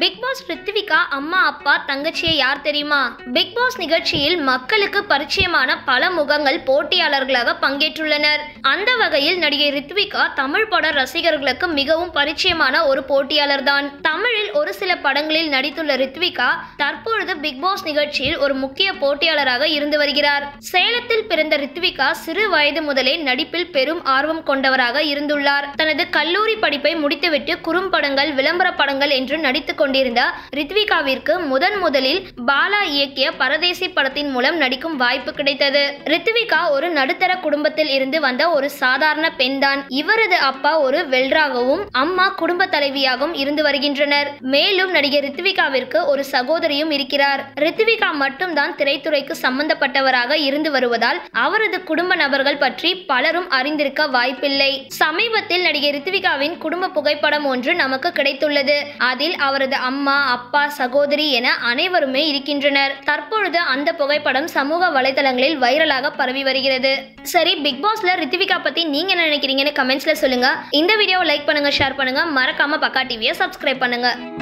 Big pass Rithvika அம்மா அப்பா தங்கச்சியை யார் தெரியுமா? பிக் பாஸ் நிகழ்ச்சியில் மக்களுக்கு பரிச்சயமான பல முகங்கள் போட்டியாளர்களாக பங்கேற்றுள்ளனர். அந்த வகையில் நடிகை ரித்விகா தமிழ் பட ரசிகர்களுக்கு மிகவும் பரிச்சயமான ஒரு போட்டியாளர் தான். தமிழில் ஒரு சில படங்களில் நடித்துள்ள ரித்விகா தற்பொழுது பிக் பாஸ் நிகழ்ச்சியில் ஒரு முக்கிய போட்டியாளராக இருந்து வருகிறார். சேலத்தில் பிறந்த ரித்விகா சிறு வயது முதலே நடிப்பில் பெரும் ஆர்வம் கொண்டவராக இருந்துள்ளார். தனது கல்லூரி படிப்பை முடித்துவிட்டு குறும்படங்கள், விளம்பர படங்கள் என்று நடித்துக் கொண்டிருந்த ரித்விகாவிற்கு முதலில் பாலா இயக்கிய பரதேசி படத்தின் மூலம் நடிக்கும் வாய்ப்பு கிடைத்தது. ரித்விகா ஒரு நடுத்தர குடும்பத்தில் இருந்து வந்த ஒரு சாதாரண பெண் தான். இவரது அப்பா ஒரு வெல்டராகவும் அம்மா குடும்ப தலைவியாகவும் இருந்து வருகின்றனர். மேலும் நடிகை ரித்விகாவிற்கு ஒரு சகோதரியும் இருக்கிறார். ரித்விகா மட்டும்தான் திரைத்துறைக்கு சம்பந்தப்பட்டவராக இருந்து வருவதால் அவரது குடும்ப நபர்கள் பற்றி பலரும் அறிந்திருக்க வாய்ப்பில்லை. சமீபத்தில் நடிகை ரித்விகாவின் குடும்ப புகைப்படம் ஒன்று நமக்கு கிடைத்துள்ளது. அதில் அவரது அம்மா, அப்பா, சகோதரி என அனைவருமே இருக்கின்றனர். தற்பொழுது அந்த புகைப்படம் சமூக வலைதளங்களில் வைரலாக பரவி வருகிறது. சரி, பிக் பாஸ்ல ரித்விகா பத்தி நீங்க என்ன நினைக்கிறீங்கன்னு கமெண்ட்ஸ்ல சொல்லுங்க. இந்த வீடியோவை லைக் பண்ணுங்க, ஷேர் பண்ணுங்க, மறக்காம பக்கா டிவியை சப்ஸ்கிரைப் பண்ணுங்க.